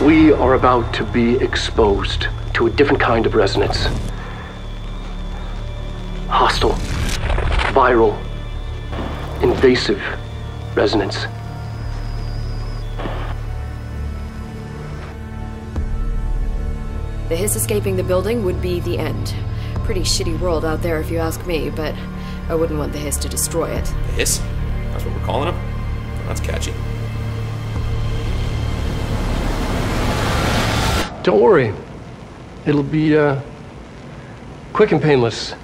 We are about to be exposed to a different kind of resonance. Hostile, viral, invasive resonance. The hiss escaping the building would be the end. Pretty shitty world out there if you ask me, but I wouldn't want the hiss to destroy it. The hiss? That's what we're calling him? That's catchy. Don't worry. It'll be, quick and painless.